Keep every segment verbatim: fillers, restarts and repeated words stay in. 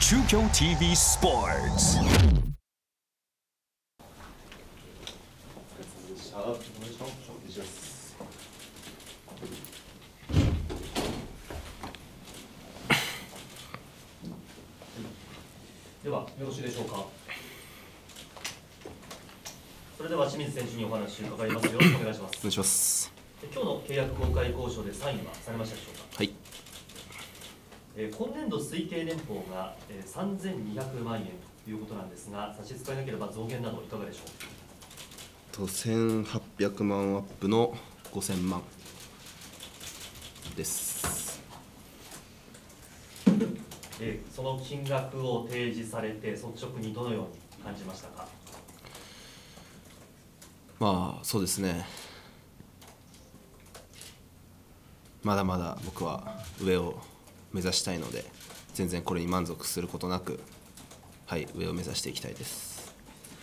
Chukyo ティーブイ Sports。 ではよろしいでしょうか。それでは清水選手にお話を伺います。よろしくお願いします。 お願いします。 今日の契約更改交渉でサインはされましたでしょうか。 はい。 えー、今年度推計年俸が、えー、さんぜんにひゃくまんえんということなんですが、差し支えなければ増減などいかがでしょう。 とせんはっぴゃくまんアップのごせんまんです。 えー、その金額を提示されて率直にどのように感じましたか。 まあそうですね、まだまだ僕は上を目指したいので、全然これに満足することなく、はい、上を目指していきたいです。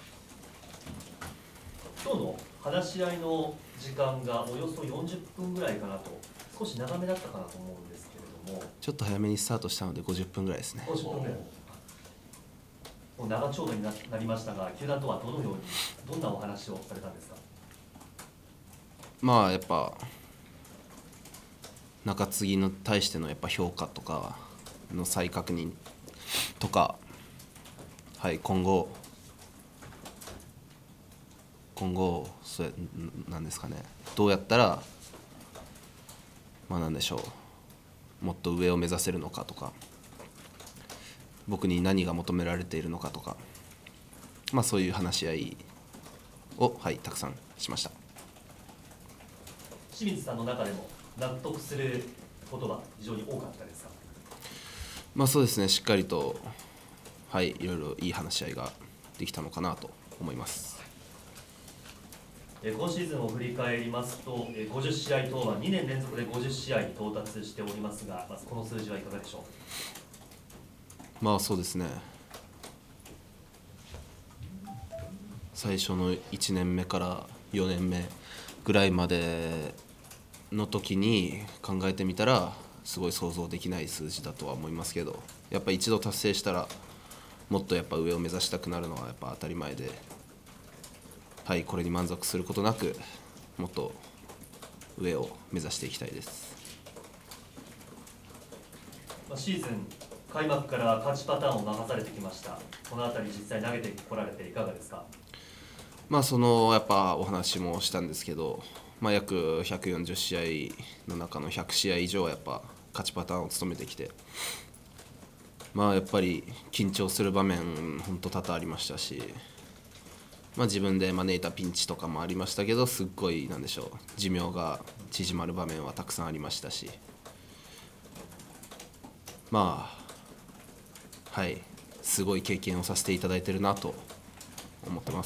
今日の話し合いの時間がおよそよんじゅっぷんぐらいかなと、少し長めだったかなと思うんですけれども、 ちょっと早めにスタートしたのでごじゅっぷんぐらいですね。 ごじゅっぷんぐらいもう長丁場になりましたが、球団とはどのように、どんなお話をされたんですか。 まあやっぱ中継ぎに対してのやっぱ評価とかの再確認とか、はい、今後今後それなんですかね、どうやったらまあなんでしょう、もっと上を目指せるのかとか、僕に何が求められているのかとか、まあそういう話し合いを、はい、たくさんしました。 清水さんの中でも納得することは非常に多かったですか。 まあそうですね、しっかりと、はい、いろいろいい話し合いができたのかなと思います。 え今シーズンを振り返りますと、えごじゅっしあい登板、にねん連続でごじゅっしあいに到達しておりますが、まずこの数字はいかがでしょう。まあそうですね、最初のいちねんめからよねんめぐらいまでの時に考えてみたらすごい想像できない数字だとは思いますけど、やっぱ一度達成したらもっとやっぱ上を目指したくなるのはやっぱ当たり前で、はい、これに満足することなくもっと上を目指していきたいです。 う。シーズン開幕から勝ちパターンを任されてきました。このあたり実際投げてこられていかがですか。 まあそのやっぱお話もしたんですけど、まあ、約ひゃくよんじゅっしあいの中のひゃくしあい以上はやっぱ勝ちパターンを務めてきて、まあやっぱり緊張する場面本当多々ありましたし、まあ、自分で招いたピンチとかもありましたけど、すっごいなんでしょう、寿命が縮まる場面はたくさんありましたし、まあはいすごい経験をさせていただいてるなと思ってます。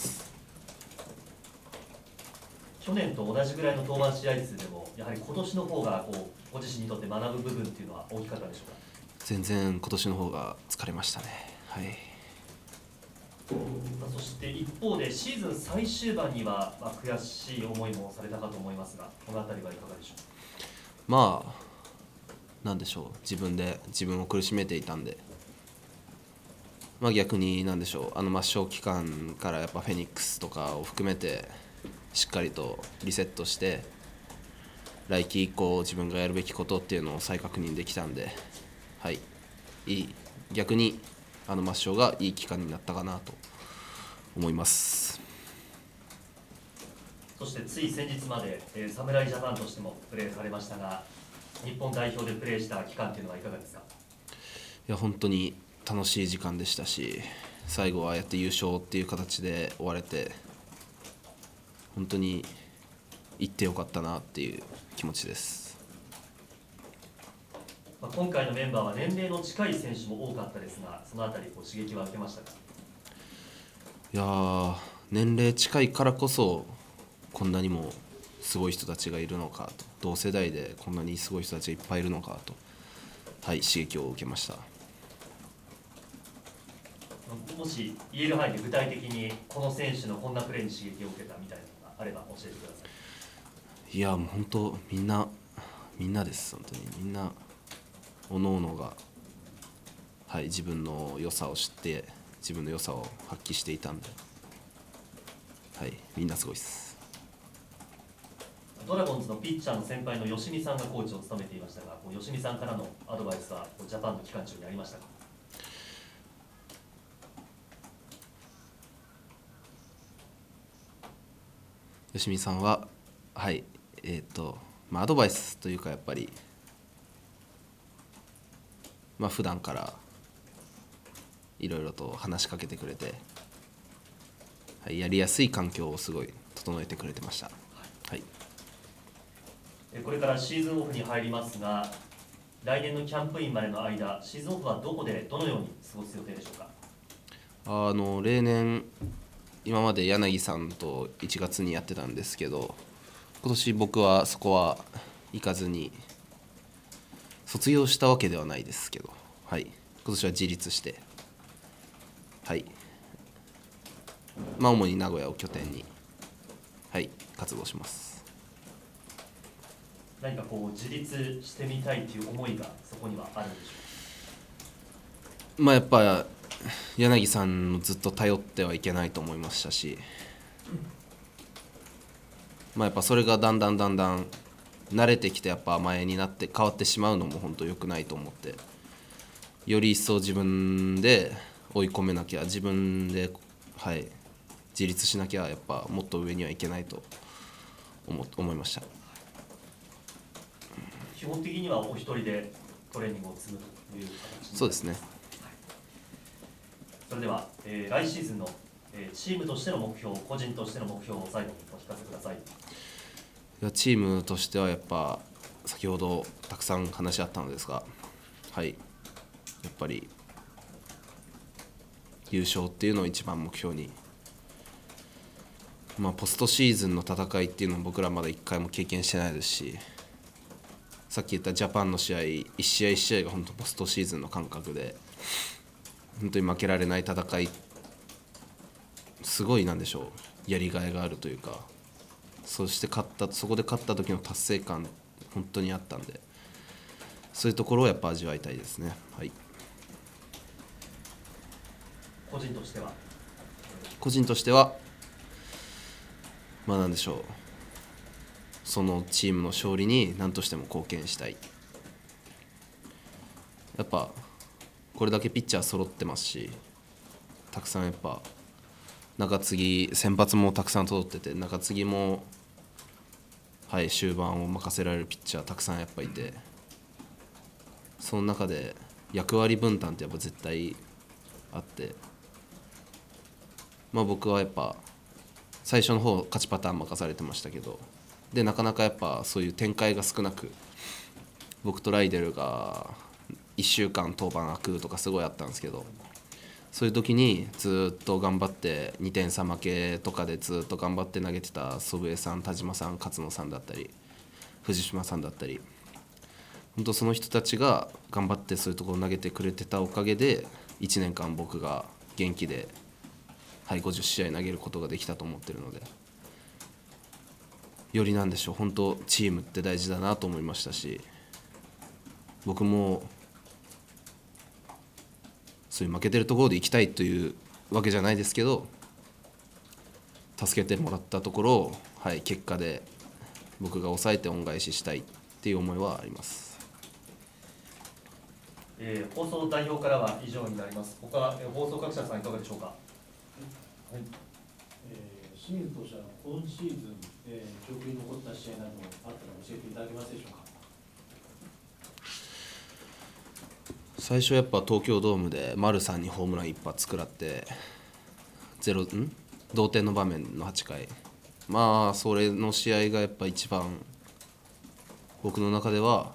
去年と同じぐらいの登板試合数でも、やはり今年の方がこうご自身にとって学ぶ部分っていうのは大きかったでしょうか。 全然今年の方が疲れましたね。はい。 そして一方でシーズン最終盤には、まあ、悔しい思いもされたかと思いますが、このあたりはいかがでしょうか。 まあなんでしょう、自分で自分を苦しめていたんで、まあ、逆になんでしょう、あの抹消期間からやっぱフェニックスとかを含めてしっかりとリセットして、来季以降自分がやるべきことっていうのを再確認できたんで、はい、いい逆にあの抹消がいい期間になったかなと思います。 そしてつい先日まで、えー、侍ジャパンとしてもプレーされましたが、日本代表でプレーした期間というのはいかがですか。 いや本当に楽しい時間でしたし、最後はああやって優勝っていう形で終われて、本当に行ってよかったなっていう気持ちです。 まあ、今回のメンバーは年齢の近い選手も多かったですが、そのあたりこう刺激は受けましたか。 いやー、年齢近いからこそこんなにもすごい人たちがいるのかと、同世代でこんなにすごい人たちがいっぱいいるのかと、はい、刺激を受けました。 もし言える範囲で具体的にこの選手のこんなプレーに刺激を受けたみたいなのがあれば教えてください。 いやもう本当みんなみんなです。本当にみんなおのおのが、 はい、自分の良さを知って自分の良さを発揮していたんで、はい、みんなすごいです。 ドラゴンズのピッチャーの先輩の吉見さんがコーチを務めていましたが、こう吉見さんからのアドバイスはジャパンの期間中にありましたか？ 吉見さんは、はいえーとまあ、アドバイスというかやっぱり、まあ普段からいろいろと話しかけてくれて、はい、やりやすい環境をすごい整えてくれてました。はい、 これからシーズンオフに入りますが、来年のキャンプインまでの間、シーズンオフはどこでどのように過ごす予定でしょうか？ あの例年今まで柳さんといちがつにやってたんですけど、今年僕はそこは行かずに、卒業したわけではないですけど、はい、今年は自立して、はい、まあ主に名古屋を拠点に、はい、活動します。 何かこう自立してみたいという思いがそこにはあるんでしょうか？ まあやっぱ柳さんをずっと頼ってはいけないと思いましたし、まあやっぱそれがだんだんだんだん慣れてきてやっぱ甘えになって変わってしまうのも本当良くないと思って、より一層自分で追い込めなきゃ、自分で、はい、自立しなきゃやっぱもっと上にはいけないと思思いました。 基本的にはお一人でトレーニングを積むという形に。 そうですね。 それでは、えー、来シーズンの、えー、チームとしての目標、個人としての目標を最後にお聞かせください。 いやチームとしてはやっぱ先ほどたくさん話し合ったのですが、はい、やっぱり優勝っていうのを一番目標に、まあ、ポストシーズンの戦いっていうのも僕らまだいっかいも経験してないですし、さっき言ったジャパンの試合一試合一試合が本当ポストシーズンの感覚で、本当に負けられない戦い、すごいなんでしょう、やりがいがあるというか、そして勝ったそこで勝った時の達成感本当にあったんで、そういうところをやっぱ味わいたいですね。はい、 個人としては個人としてはまあなんでしょう、そのチームの勝利に何としても貢献したい。やっぱこれだけピッチャー揃ってますし、たくさんやっぱ中継ぎ先発もたくさん届ってて、中継ぎもはい終盤を任せられるピッチャーたくさんやっぱいて、その中で役割分担ってやっぱ絶対あって、まあ僕はやっぱ最初の方勝ちパターン任されてましたけど、でなかなかやっぱそういう展開が少なく、僕とライデルがいっしゅうかん登板空くとかすごいあったんですけど、そういう時にずっと頑張ってにてん差負けとかでずっと頑張って投げてた祖父江さん、田島さん、勝野さんだったり藤島さんだったり、本当その人たちが頑張ってそういうところを投げてくれてたおかげでいちねんかん僕が元気で、はい、ごじゅっしあい投げることができたと思ってるので、よりなんでしょう、本当チームって大事だなと思いましたし、僕もそういう負けてるところで行きたいというわけじゃないですけど、助けてもらったところを、はい、結果で僕が抑えて恩返ししたいっていう思いはあります。 えー、放送代表からは以上になります。他、えー、放送各社さんいかがでしょうか？はい、 えー、清水投手は今シーズン、えー、記憶に残った試合などあったら教えていただけますでしょうか？ 最初やっぱ東京ドームで丸さんにホームラン一発食らってゼロん同点の場面のはちかい、まあそれの試合がやっぱ一番僕の中では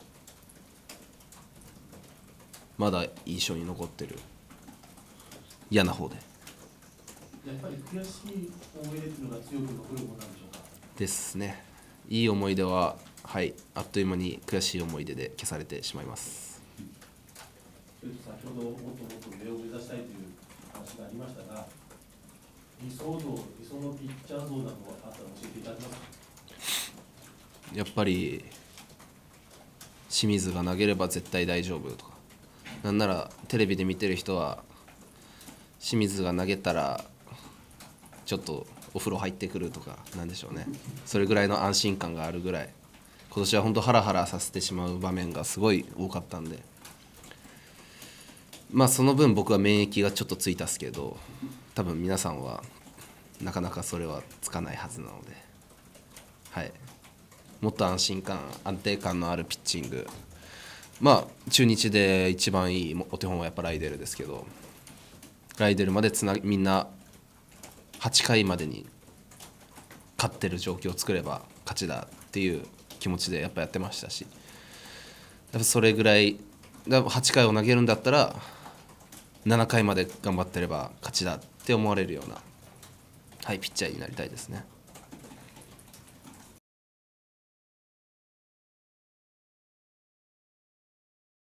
まだ印象に残ってる嫌な方でやっぱり悔しい思い出というのが強く残るものなんでしょうか？ ですね。いい思い出は、はい、あっという間に悔しい思い出で消されてしまいます。 先ほどもっともっと上を目指したいという話がありましたが、理想像、理想のピッチャー像などあったら教えていただけますか？ やっぱり清水が投げれば絶対大丈夫とか、 なんならテレビで見てる人は清水が投げたらちょっとお風呂入ってくるとかなんでしょうね、それぐらいの安心感があるぐらい今年は本当ハラハラさせてしまう場面がすごい多かったんで、まあその分僕は免疫がちょっとついたっすけど、多分皆さんはなかなかそれはつかないはずなので、はい、もっと安心感安定感のあるピッチング、まあ中日で一番いいお手本はやっぱライデルですけど、ライデルまでつなみんなはちかいまでに勝ってる状況を作れば勝ちだっていう気持ちでやっぱやってましたし、やっぱそれぐらいだはちかいを投げるんだったらななかいまで頑張ってれば勝ちだって思われるような、はい、ピッチャーになりたいですね。